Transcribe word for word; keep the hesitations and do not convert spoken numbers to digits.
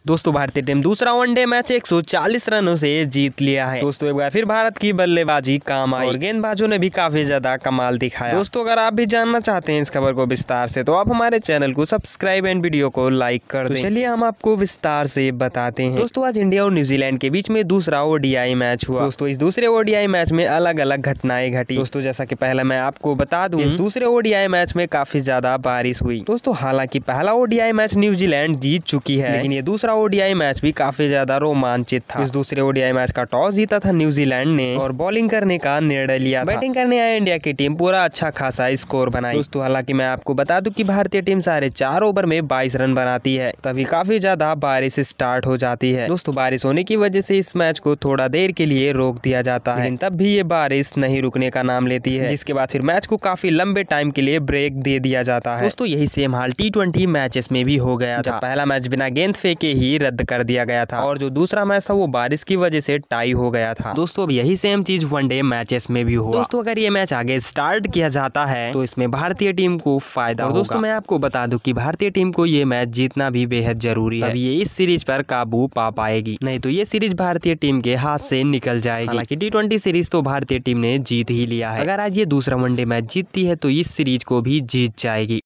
दोस्तों भारतीय टीम दूसरा वनडे मैच एक सौ चालीस रनों से जीत लिया है। दोस्तों एक बार फिर भारत की बल्लेबाजी काम आई और गेंदबाजों ने भी काफी ज्यादा कमाल दिखाया। दोस्तों अगर आप भी जानना चाहते हैं इस खबर को विस्तार से तो आप हमारे चैनल को सब्सक्राइब एंड वीडियो को लाइक कर दें। चलिए हम आपको विस्तार से बताते हैं। दोस्तों आज इंडिया और न्यूजीलैंड के बीच में दूसरा ओडीआई मैच हुआ। दोस्तों इस दूसरे ओडीआई मैच में अलग अलग घटनाएं घटी। दोस्तों जैसा कि पहले मैं आपको बता दूं, इस दूसरे ओडीआई मैच में काफी ज्यादा बारिश हुई। दोस्तों हालांकि पहला ओडीआई मैच न्यूजीलैंड जीत चुकी है, लेकिन ये दूसरा ओडीआई मैच भी काफी ज्यादा रोमांचित था। इस दूसरे ओडीआई मैच का टॉस जीता था न्यूजीलैंड ने और बॉलिंग करने का निर्णय लिया था। बैटिंग करने आए इंडिया की टीम पूरा अच्छा खासा स्कोर बनाई। दोस्तों हालांकि मैं आपको बता दूं कि भारतीय टीम साढ़े चार ओवर में बाईस रन बनाती है, तभी काफी ज्यादा बारिश स्टार्ट हो जाती है। दोस्तों बारिश होने की वजह से इस मैच को थोड़ा देर के लिए रोक दिया जाता है, लेकिन तब भी ये बारिश नहीं रुकने का नाम लेती है, जिसके बाद फिर मैच को काफी लंबे टाइम के लिए ब्रेक दे दिया जाता है। दोस्तों यही सेम हाल टी ट्वेंटी मैचेस में भी हो गया था। पहला मैच बिना गेंद फेंके ही रद्द कर दिया गया था और जो दूसरा मैच था वो बारिश की वजह से टाई हो गया था। दोस्तों अब यही सेम चीज वनडे मैचेस में भी हुआ। दोस्तों अगर ये मैच आगे स्टार्ट किया जाता है तो इसमें भारतीय टीम को फायदा होगा। दोस्तों मैं आपको बता दूं कि भारतीय टीम को ये मैच जीतना भी बेहद जरूरी है, तभी ये इस सीरीज पर काबू पा पाएगी, नहीं तो ये सीरीज भारतीय टीम के हाथ से निकल जाएगी। हालांकि टी ट्वेंटी सीरीज तो भारतीय टीम ने जीत ही लिया है। अगर आज ये दूसरा वनडे मैच जीतती है तो इस सीरीज को भी जीत जाएगी।